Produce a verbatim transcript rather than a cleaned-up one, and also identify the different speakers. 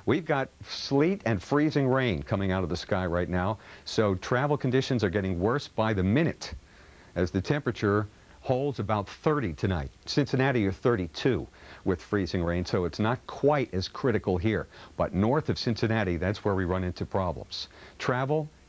Speaker 1: We've got sleet and freezing rain coming out of the sky right now, so travel conditions are getting worse by the minute as the temperature holds about thirty tonight. Cincinnati, you're thirty-two with freezing rain, so it's not quite as critical here. But north of Cincinnati, that's where we run into problems. Travel